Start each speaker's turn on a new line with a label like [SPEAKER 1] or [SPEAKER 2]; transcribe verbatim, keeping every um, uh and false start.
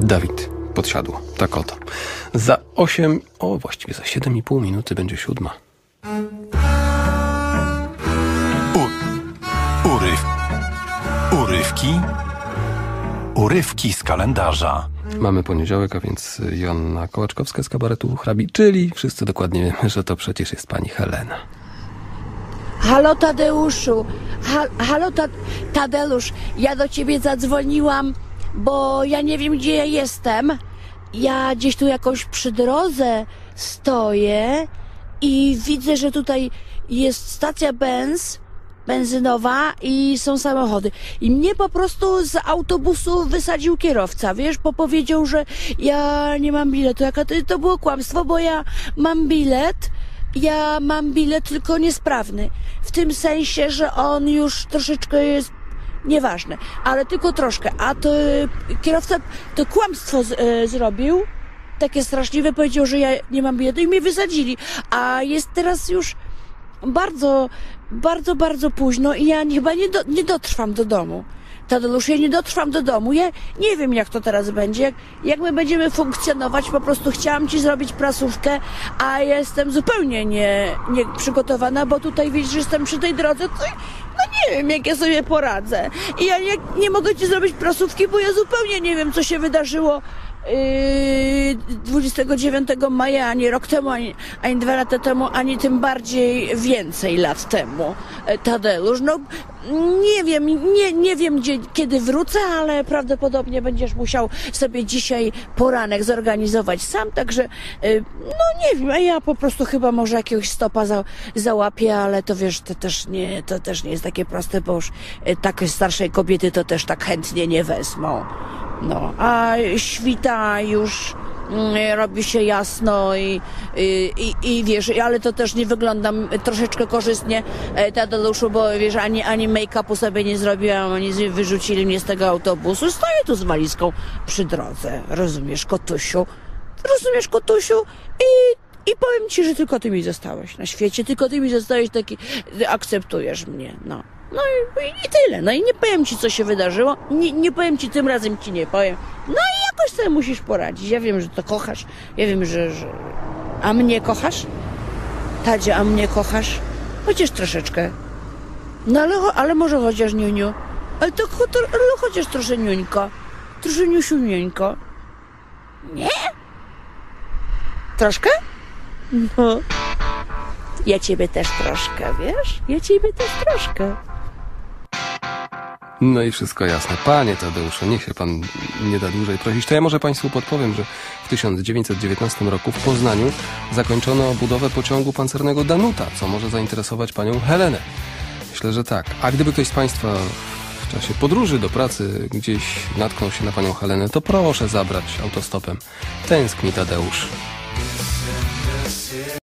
[SPEAKER 1] Dawid Podsiadło. Tak oto. Za osiem, o właściwie za siedem i pół minuty będzie siódma.
[SPEAKER 2] U, uryw, urywki, urywki z kalendarza.
[SPEAKER 1] Mamy poniedziałek, a więc Joanna Kołaczkowska z kabaretu Hrabi, czyli wszyscy dokładnie wiemy, że to przecież jest pani Helena.
[SPEAKER 3] Halo Tadeuszu, ha, halo ta, Tadeusz, ja do ciebie zadzwoniłam, bo ja nie wiem, gdzie ja jestem. Ja gdzieś tu jakoś przy drodze stoję i widzę, że tutaj jest stacja benz, benzynowa i są samochody. I mnie po prostu z autobusu wysadził kierowca, wiesz, bo powiedział, że ja nie mam biletu. Jaka to, to było kłamstwo, bo ja mam bilet, ja mam bilet tylko niesprawny. W tym sensie, że on już troszeczkę jest nieważne, ale tylko troszkę. A to kierowca to kłamstwo z, e, zrobił, takie straszliwe, powiedział, że ja nie mam biletu i mnie wysadzili. A jest teraz już bardzo, bardzo, bardzo późno i ja chyba nie, do, nie dotrwam do domu. Tadeusz, ja nie dotrwam do domu. Ja nie wiem, jak to teraz będzie, jak, jak my będziemy funkcjonować. Po prostu chciałam ci zrobić prasówkę, a jestem zupełnie nie, nie przygotowana, bo tutaj widzisz, że jestem przy tej drodze, to no nie wiem, jak ja sobie poradzę. I ja nie, nie mogę ci zrobić prasówki, bo ja zupełnie nie wiem, co się wydarzyło Yy, dwudziestego dziewiątego maja, ani rok temu, ani, ani dwa lata temu, ani tym bardziej więcej lat temu. Tadeusz, no nie wiem, nie, nie wiem gdzie, kiedy wrócę, ale prawdopodobnie będziesz musiał sobie dzisiaj poranek zorganizować sam, także yy, no nie wiem, a ja po prostu chyba może jakiegoś stopa za, załapię, ale to wiesz, to też nie, to też nie jest takie proste, bo już yy, takie starszej kobiety to też tak chętnie nie wezmą. No, a świta już mm, robi się jasno i, i, i, i wiesz, ale to też nie wyglądam troszeczkę korzystnie, Tadeuszu, bo wiesz, ani, ani make-upu sobie nie zrobiłam, oni wyrzucili mnie z tego autobusu. Stoję tu z walizką przy drodze, rozumiesz, kotusiu? Rozumiesz, kotusiu? I, i powiem ci, że tylko ty mi zostałeś na świecie, tylko ty mi zostałeś taki, akceptujesz mnie, no. No i, i tyle. No i nie powiem ci, co się wydarzyło. Nie, nie powiem ci, tym razem ci nie powiem. No i jakoś sobie musisz poradzić. Ja wiem, że to kochasz. Ja wiem, że... że... A mnie kochasz? Tadzie, a mnie kochasz? Chociaż troszeczkę. No ale, ale może chociaż niuniu. Ale to, to ale chociaż trosze niuńko. Trosze niusiu niuńko. Nie? Troszkę? No. Ja ciebie też troszkę, wiesz? Ja ciebie też troszkę.
[SPEAKER 1] No i wszystko jasne. Panie Tadeuszu, niech się pan nie da dłużej prosić. To ja może państwu podpowiem, że w tysiąc dziewięćset dziewiętnastym roku w Poznaniu zakończono budowę pociągu pancernego Danuta, co może zainteresować panią Helenę. Myślę, że tak. A gdyby ktoś z państwa w czasie podróży do pracy gdzieś natknął się na panią Helenę, to proszę zabrać autostopem. Tęskni Tadeusz.